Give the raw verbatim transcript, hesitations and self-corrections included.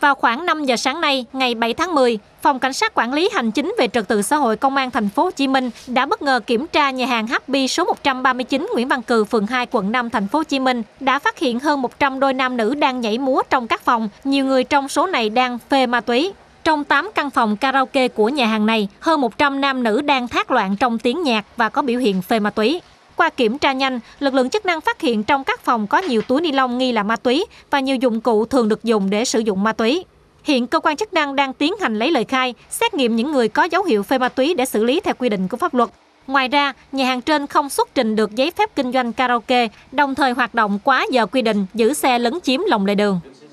Vào khoảng năm giờ sáng nay, ngày bảy tháng mười, Phòng Cảnh sát Quản lý Hành chính về Trật tự xã hội Công an Thành phố Hồ Chí Minh đã bất ngờ kiểm tra nhà hàng Happy số một trăm ba mươi chín Nguyễn Văn Cừ, phường hai, quận năm, Thành phố Hồ Chí Minh, đã phát hiện hơn một trăm đôi nam nữ đang nhảy múa trong các phòng. Nhiều người trong số này đang phê ma túy. Trong tám căn phòng karaoke của nhà hàng này, hơn một trăm nam nữ đang thác loạn trong tiếng nhạc và có biểu hiện phê ma túy. Qua kiểm tra nhanh, lực lượng chức năng phát hiện trong các phòng có nhiều túi ni lông nghi là ma túy và nhiều dụng cụ thường được dùng để sử dụng ma túy. Hiện cơ quan chức năng đang tiến hành lấy lời khai, xét nghiệm những người có dấu hiệu phê ma túy để xử lý theo quy định của pháp luật. Ngoài ra, nhà hàng trên không xuất trình được giấy phép kinh doanh karaoke, đồng thời hoạt động quá giờ quy định, giữ xe lấn chiếm lòng lề đường.